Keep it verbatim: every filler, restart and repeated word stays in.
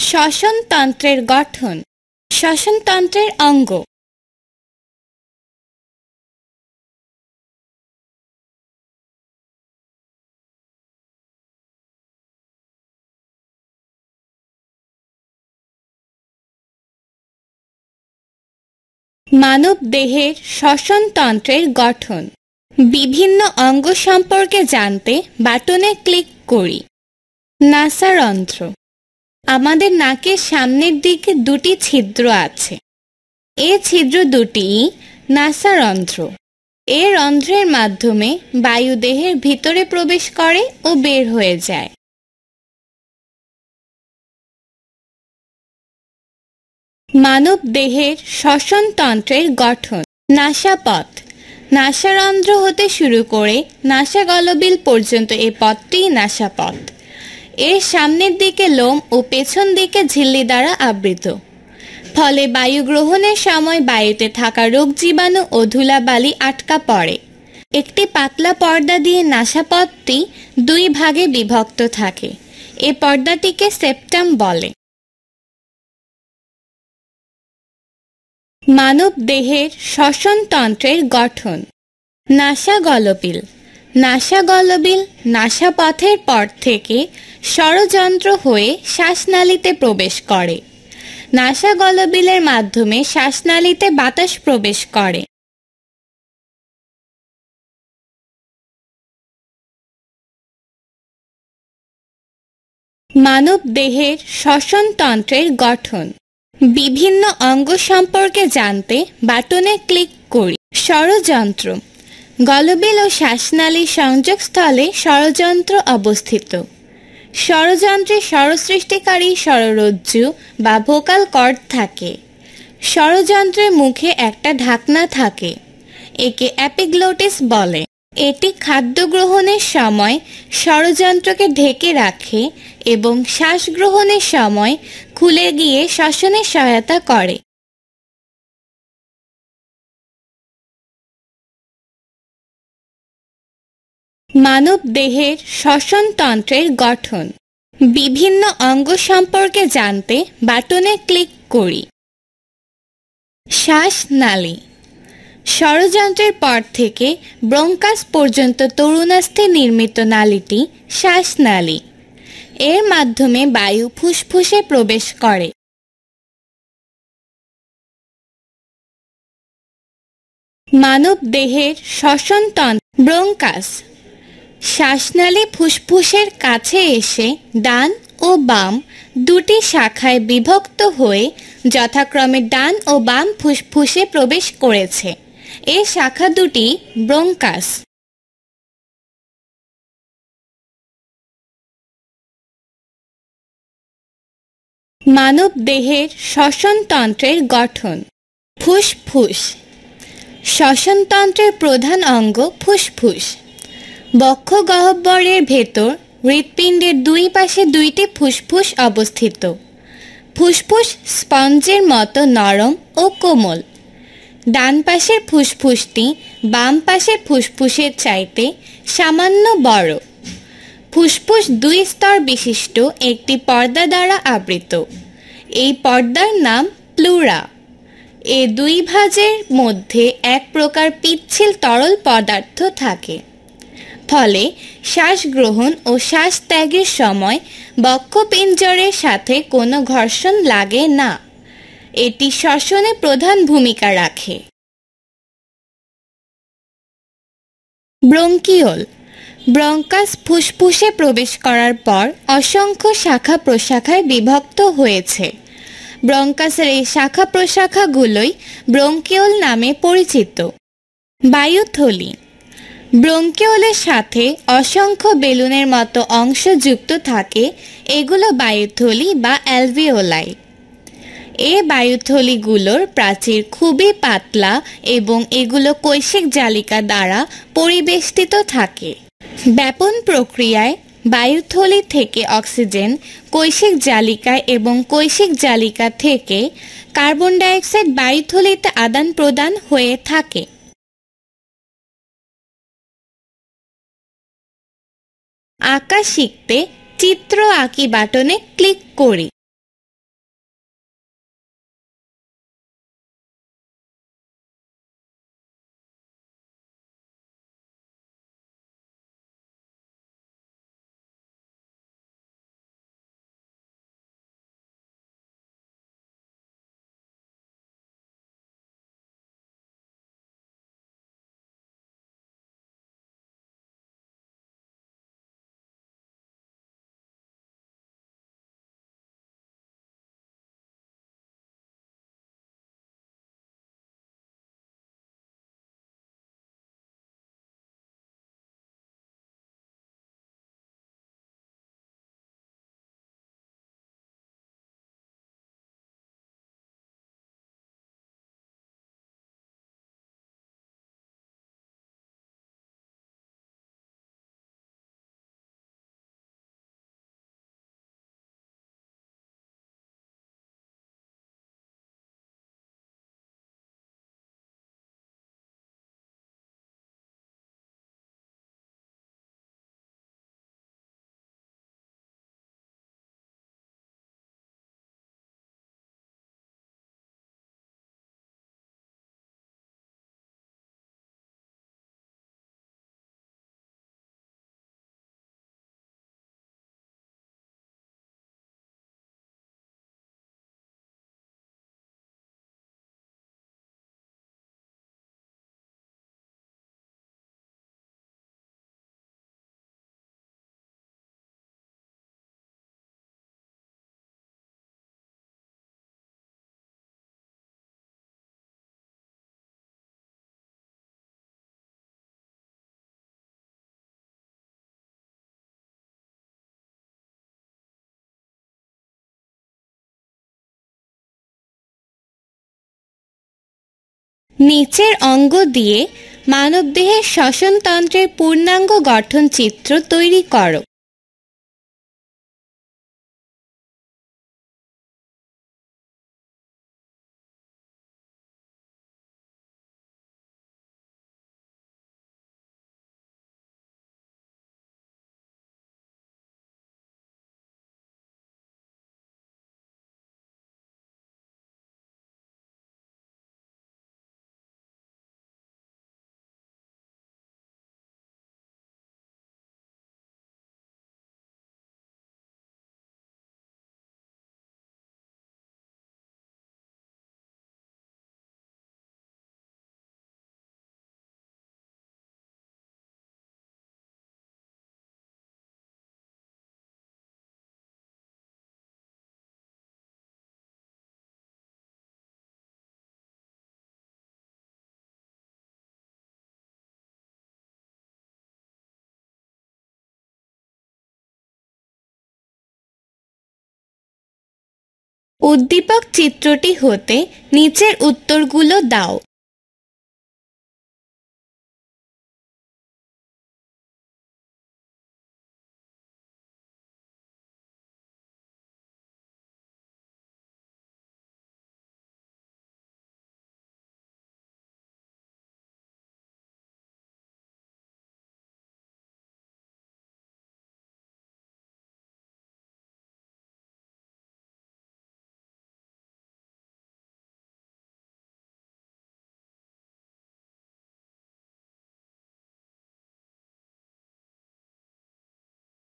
শ্বসনতন্ত্রের গঠন। শ্বসনতন্ত্রের অঙ্গ। মানব দেহের শ্বসনতন্ত্রের গঠন। বিভিন্ন অঙ্গ সম্পর্কে জানতে বাটনে ক্লিক করি। নাসারন্ধ্র। আমাদের নাকের সামনের দিকে দুটি ছিদ্র আছে। এই ছিদ্র দুটি নাসারন্ধ্র। এই রন্ধ্রের মাধ্যমে বায়ু দেহের ভিতরে প্রবেশ করে ও বের হয়ে যায়। মানব দেহের শ্বসনতন্ত্রের গঠন। নাসাপথ। নাসারন্ধ্র হতে শুরু করে নাসাগলবিল পর্যন্ত এই পথটি নাসাপথ। এর সামনের দিকে লোম ও পেছন দিকে ঝিল্লি দ্বারা আবৃত, ফলে বায়ু গ্রহণের সময় বায়ুতে থাকা রোগ জীবাণু ও ধুলাবালি আটকা পড়ে। একটি পাতলা পর্দা দিয়ে নাসাপথটি দুই ভাগে বিভক্ত থাকে। এ পর্দাটিকে সেপ্টাম বলে। মানব দেহের শ্বসনতন্ত্রের গঠন। নাসাগলবিল। নাসাগলবিল নাসাপথের পর থেকে ষড়যন্ত্র হয়ে শ্বাসনালীতে প্রবেশ করে। নাসাগলবিলের মাধ্যমে শ্বাসনালীতে বাতাস প্রবেশ করে। মানব দেহের শ্বসনতন্ত্রের গঠন। বিভিন্ন অঙ্গ সম্পর্কে জানতে বাটনে ক্লিক করি। ষড়যন্ত্র। গলবিল ও শ্বাসনালীর সংযোগস্থলে ষড়যন্ত্র অবস্থিত। ষড়যন্ত্রে স্বরসৃষ্টিকারী স্বররজ্জু বা ভোকাল কর্ড থাকে। ষড়যন্ত্রের মুখে একটা ঢাকনা থাকে, একে অ্যাপিগ্লোটিস বলে। এটি খাদ্য গ্রহণের সময় স্বরযন্ত্রকে ঢেকে রাখে এবং শ্বাস গ্রহণের সময় খুলে গিয়ে শ্বসনে সহায়তা করে। মানব দেহের শ্বসনতন্ত্রের গঠন। বিভিন্ন অঙ্গ সম্পর্কে জানতে বাটনে ক্লিক করি। শ্বাসনালী। স্বরযন্ত্রের পর থেকে ব্রঙ্কাস পর্যন্ত তরুণাস্থি নির্মিত নালীটি শ্বাসনালী। এর মাধ্যমে বায়ু ফুসফুসে প্রবেশ করে। মানব দেহের শ্বসনতন্ত্র। ব্রঙ্কাস। শ্বাসনালী ফুসফুসের কাছে এসে ডান ও বাম দুটি শাখায় বিভক্ত হয়ে যথাক্রমে ডান ও বাম ফুসফুসে প্রবেশ করেছে। এই শাখা দুটি ব্রঙ্কাস। মানব দেহের শ্বসনতন্ত্রের গঠন। ফুসফুস। শ্বসনতন্ত্রের প্রধান অঙ্গ ফুসফুস। বক্ষ গহ্বরের ভেতর হৃৎপিণ্ডের দুই পাশে দুইটি ফুসফুস অবস্থিত। ফুসফুস স্পঞ্জের মতো নরম ও কোমল। ডান পাশের ফুসফুসটি বাম পাশের ফুসফুসের চাইতে সামান্য বড়। ফুসফুস দুই স্তর বিশিষ্ট একটি পর্দা দ্বারা আবৃত। এই পর্দার নাম প্লুরা। এ দুই ভাঁজের মধ্যে এক প্রকার পিচ্ছিল তরল পদার্থ থাকে, ফলে শ্বাস গ্রহণ ও শ্বাস ত্যাগের সময় বক্ষপিঞ্জরের সাথে কোনো ঘর্ষণ লাগে না। এটি শ্বসনে প্রধান ভূমিকা রাখে। ব্রঙ্কিওল। ব্রঙ্কাস ফুসফুসে প্রবেশ করার পর অসংখ্য শাখা প্রশাখায় বিভক্ত হয়েছে। ব্রঙ্কাসের এই শাখা প্রশাখাগুলোই ব্রঙ্কিওল নামে পরিচিত। বায়ুথলি। ব্রঙ্কিওলের সাথে অসংখ্য বেলুনের মতো অংশ যুক্ত থাকে। এগুলো বায়ুথলি বা অ্যালভিওলাই। এ বায়ুথলিগুলোর প্রাচীর খুবই পাতলা এবং এগুলো কৈশিক জালিকা দ্বারা পরিবেষ্টিত থাকে। ব্যাপন প্রক্রিয়ায় বায়ুথলি থেকে অক্সিজেন কৈশিক জালিকায় এবং কৈশিক জালিকা থেকে কার্বন ডাইঅক্সাইড বায়ুথলিতে আদান প্রদান হয়ে থাকে। আঁকা শিখতে চিত্র আঁকি বাটনে ক্লিক করি। নিচের অঙ্গ দিয়ে মানবদেহের শ্বসনতন্ত্রের পূর্ণাঙ্গ গঠন চিত্র তৈরি করো। উদ্দীপক চিত্রটি হতে নিচের উত্তরগুলো দাও।